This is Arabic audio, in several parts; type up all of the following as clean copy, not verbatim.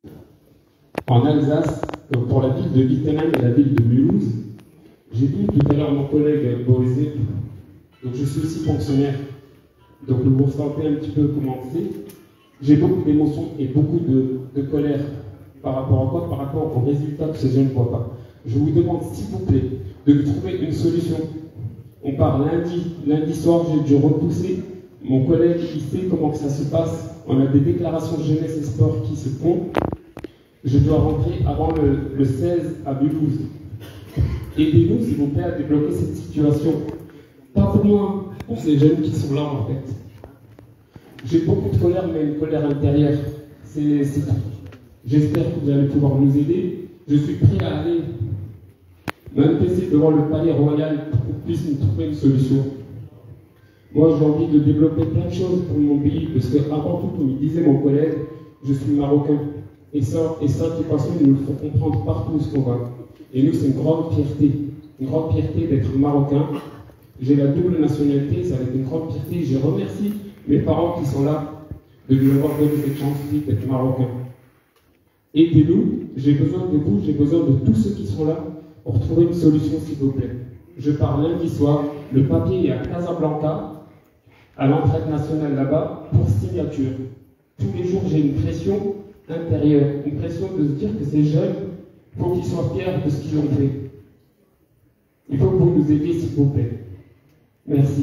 en Alsace, pour la ville de Wittenheim et la ville de Mulhouse. J'ai dit tout à l'heure mon collègue Boézé, donc je suis aussi fonctionnaire, donc vous ressentez un petit peu comment c'est. J'ai beaucoup d'émotions et beaucoup de colère. Par rapport à quoi? Par rapport aux résultats que ces jeunes ne voient pas. Je vous demande s'il vous plaît de trouver une solution. On part lundi soir, j'ai dû repousser. Mon collègue, il sait comment que ça se passe. On a des déclarations jeunesse et sport qui se font. Je dois rentrer avant le 16 à Mulhouse. Aidez-nous, s'il vous plaît, à débloquer cette situation. Pas pour moi, pour ces jeunes qui sont là, en fait. J'ai beaucoup de colère, mais une colère intérieure. C'est tout. J'espère que vous allez pouvoir nous aider. Je suis prêt à aller m'intéresser devant le palais royal pour qu'on puisse nous trouver une solution. Moi, j'ai envie de développer plein de choses pour mon pays, parce qu'avant tout, comme il disait mon collègue, je suis marocain. Et ça, de toute façon, il nous le faut comprendre partout où ce qu'on va. Et nous, c'est une grande fierté d'être marocain. J'ai la double nationalité, ça va être une grande fierté. Je remercie mes parents qui sont là de nous avoir donné cette chance d'être marocain. Aidez-nous, j'ai besoin de vous, j'ai besoin de tous ceux qui sont là pour trouver une solution, s'il vous plaît. Je pars lundi soir, le papier est à Casablanca, à l'entraide nationale là-bas, pour signature. Tous les jours, j'ai une pression intérieure, une pression de se dire que ces jeunes, il faut qu'ils soient fiers de ce qu'ils ont fait. Il faut que vous nous aidiez, s'il vous plaît. Merci.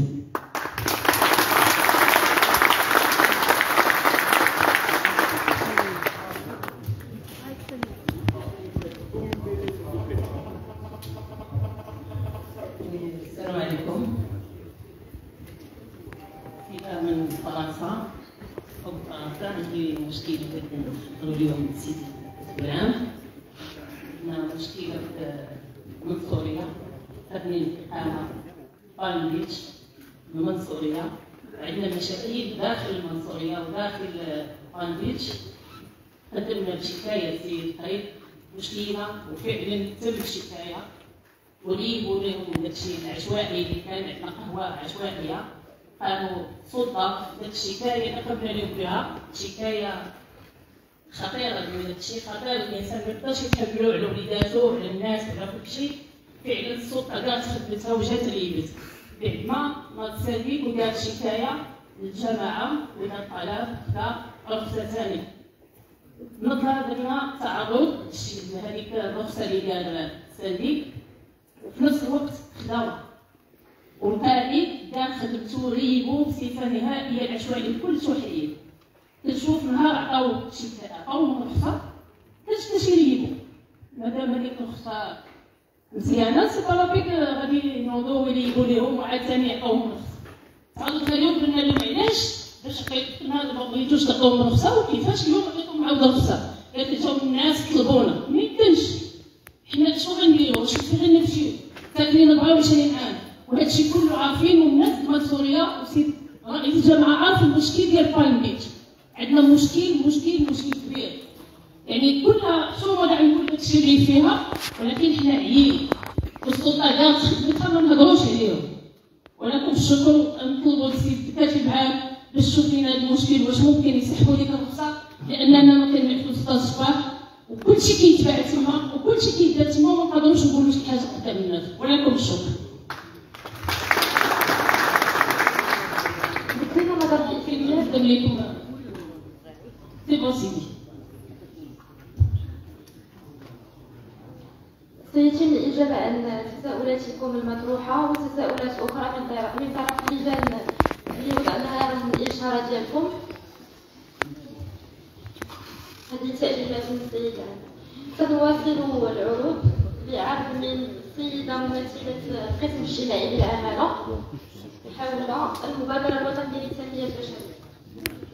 السلام عليكم. من فرنسا عندي مشكلة اليوم نسيت الكلام. عندنا مشكلة من سوريا، خدني الإقامة بالبيتش من سوريا. عندنا مشاكل داخل المنصورية وداخل بالبيتش. قدمنا بشكاية سي القريب مشكلة وفعلا تم الشكاية وليبوا لهم داكشي العشوائي اللي كان عندنا قهوة عشوائية. قالوا سلطة داك الشكاية قبل لهم بها شكاية خطيرة من داكشي خطير الإنسان ميبقاش يتحملو على وليداتو على الناس على كلشي. فعلا السلطة كاع خدمتها وجات ريبت بعد ما تسالي ودارت شكاية للجماعة ودار الطلب خدا رخصة ثانية. نظرا درنا تعرض لهذيك الرخصة اللي دار سالي وفي نفس الوقت خداوها والقائد دار خدمتو ريبو بصفة نهائية العشوائية بكل توحيد. كنشوف نهار عطاوهم رخصة كاش يريبو مادام هذيك الرخصة مزيانة سي با لابيك غادي ينوضو ويريبو ليهم وعاد ثاني يعطاوهم رخصة. تعاودوا اليوم قلنا لهم علاش باش ما بغيتوش تعطوهم رخصة وكيفاش اليوم عطيتهم عاود رخصة. قالت لهم الناس طلبونا ميمكنش حنا شنو غنديرو واش فين غنمشيو ساكنين 24 عام وهادشي كله عارفين والناس ديال سوريا وسيد رئيس الجامعه عارف المشكل ديال بالم بيتش. عندنا مشكل كبير يعني كلها شنو كاع نقول داكشي اللي فيها ولكن حنا عيين والسلطه دارت خدمتها ما نهضروش عليهم. ولكم الشكر نطلبوا للسيد كاتب عام باش تشوف لنا هذا المشكل واش ممكن يسحبوا ديك الرخصه لاننا ما كنعرفوش التصفيح وكلشي كيتباع تما وكلشي كيدار تما وما نقدروش نقولوا شي حاجه قدام الناس. ولكم الشكر. دينا ما درتي في البلاد نقدم لكم سي بون سيدي. سيتم الإجابة عن تساؤلاتكم المطروحة وتساؤلات أخرى من طرف اللجان اللي وضعناها رغم الإشارة ديالكم. هذه تأجيلات من السيد العام. سنواصل العروض بعرض من السيدة ممثلة القسم الاجتماعي بالعمالة حول المبادرة الوطنية للتنمية البشرية.